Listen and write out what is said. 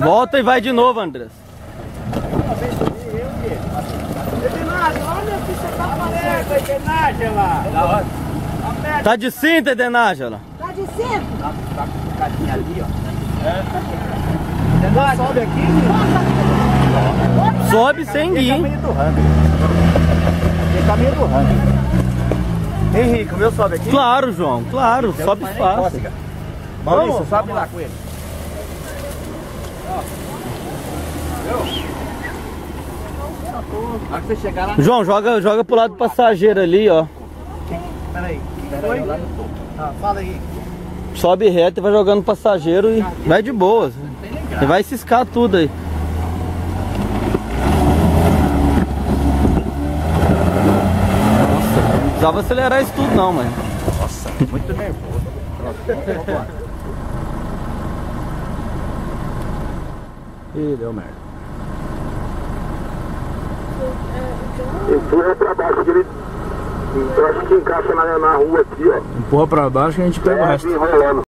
Volta e vai de novo, Andrés. Tá de cinta, Edenágela? Tá de cinto? Tá com o cadinho ali, ó. É. Sobe aqui. Sobe sem guia. Tem caminho do rango. Tem caminho do rango. Henrique, o meu sobe aqui? Claro, João, claro, sobe fácil. Maurício, sobe lá com ele. Na hora que você chegar lá... João, joga pro lado do passageiro ali, ó. Peraí. Fala aí. Sobe reto e vai jogando passageiro e vai de boa. E vai ciscar tudo aí. Nossa, não precisava acelerar isso tudo não, mano. Nossa, muito nervoso. Pronto, vamos. Ih, deu merda. Empurra pra baixo, que ele... Eu acho que encaixa na rua aqui, ó. Empurra pra baixo que a gente pega o resto. Enrolando.